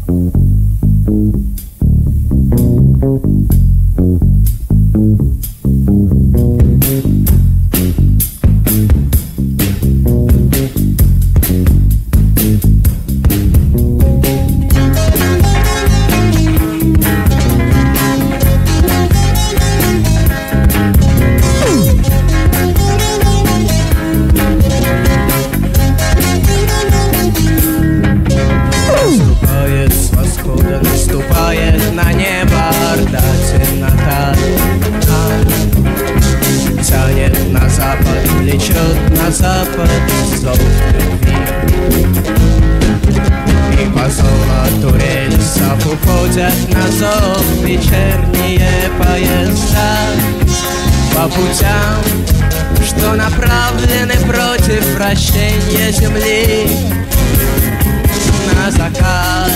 Наступает на небо орда темнота, тянет на запад, влечет на запад зов любви. И по золоту рельсов уходят на зов вечерние поезда по путям, что направлены против вращения земли. На закат,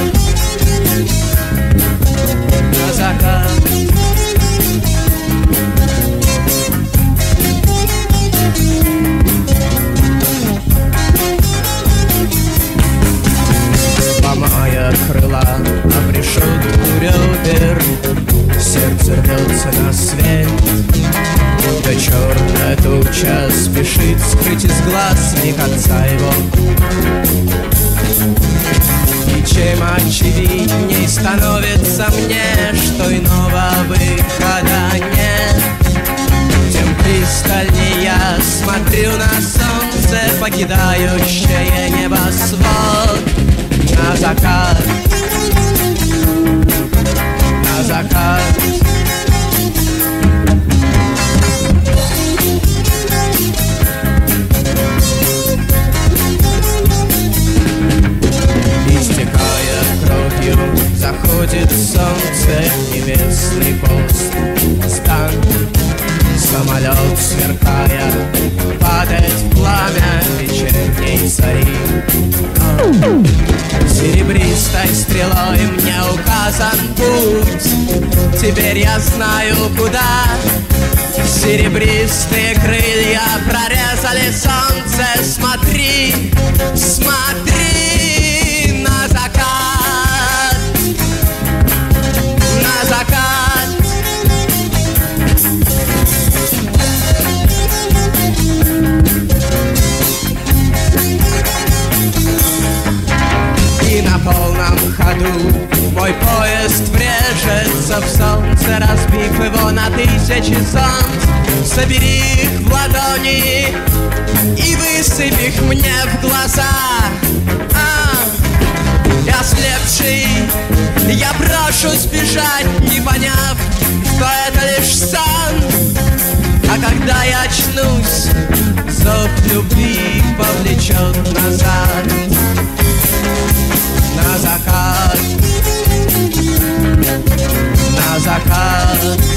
на закат. Ломая крыла, обрешут ребер, сердце рвется на свет. Да черная туча спешит скрыть из глаз лик отца его. И чем очевидней становится мне, что иного выхода нет, тем пристальней я смотрю на солнце, покидающее небосвод. На закат, на закат. Истекая кровью, заходит солнце, небесный пост. Стан, самолет сверкая, падает в пламя вечерней зари. Серебристой стрелой мне указан путь, теперь я знаю куда. Серебристые крылья прорезали солнце. Смотри, смотри на закат, на закат. И на полном ходу мой поезд врежется в солнце, разбив его на тысячи солнц. Собери их в ладони и высыпь их мне в глаза. Я слепший, я брошу сбежать, не поняв, что это лишь сон. А когда я очнусь, зов любви повлечет назад. На закат, на закат.